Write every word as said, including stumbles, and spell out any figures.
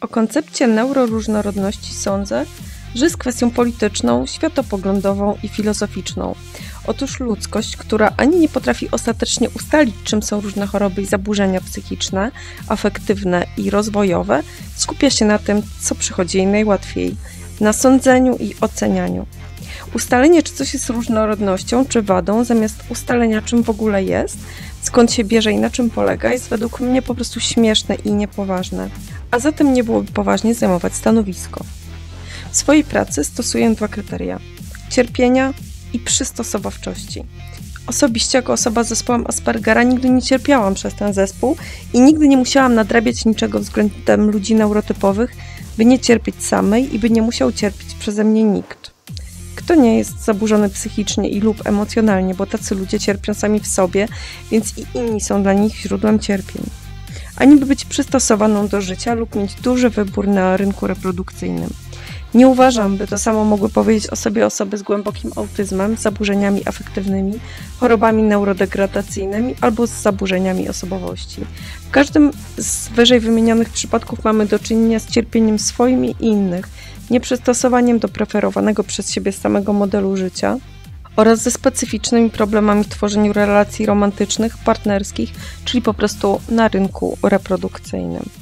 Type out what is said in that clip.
O koncepcie neuroróżnorodności sądzę, że jest kwestią polityczną, światopoglądową i filozoficzną. Otóż ludzkość, która ani nie potrafi ostatecznie ustalić, czym są różne choroby i zaburzenia psychiczne, afektywne i rozwojowe, skupia się na tym, co przychodzi jej najłatwiej, na sądzeniu i ocenianiu. Ustalenie, czy coś jest różnorodnością, czy wadą, zamiast ustalenia, czym w ogóle jest, skąd się bierze i na czym polega, jest według mnie po prostu śmieszne i niepoważne. A zatem nie byłoby poważnie zajmować stanowisko. W swojej pracy stosuję dwa kryteria: cierpienia i przystosowawczości. Osobiście jako osoba z zespołem Aspergera nigdy nie cierpiałam przez ten zespół i nigdy nie musiałam nadrabiać niczego względem ludzi neurotypowych, by nie cierpieć samej i by nie musiał cierpieć przeze mnie nikt. Kto nie jest zaburzony psychicznie i lub emocjonalnie, bo tacy ludzie cierpią sami w sobie, więc i inni są dla nich źródłem cierpień. Ani by być przystosowaną do życia lub mieć duży wybór na rynku reprodukcyjnym. Nie uważam, by to samo mogły powiedzieć o sobie osoby z głębokim autyzmem, zaburzeniami afektywnymi, chorobami neurodegradacyjnymi albo z zaburzeniami osobowości. W każdym z wyżej wymienionych przypadków mamy do czynienia z cierpieniem swoim i innych, nieprzystosowaniem do preferowanego przez siebie samego modelu życia oraz ze specyficznymi problemami w tworzeniu relacji romantycznych, partnerskich, czyli po prostu na rynku reprodukcyjnym.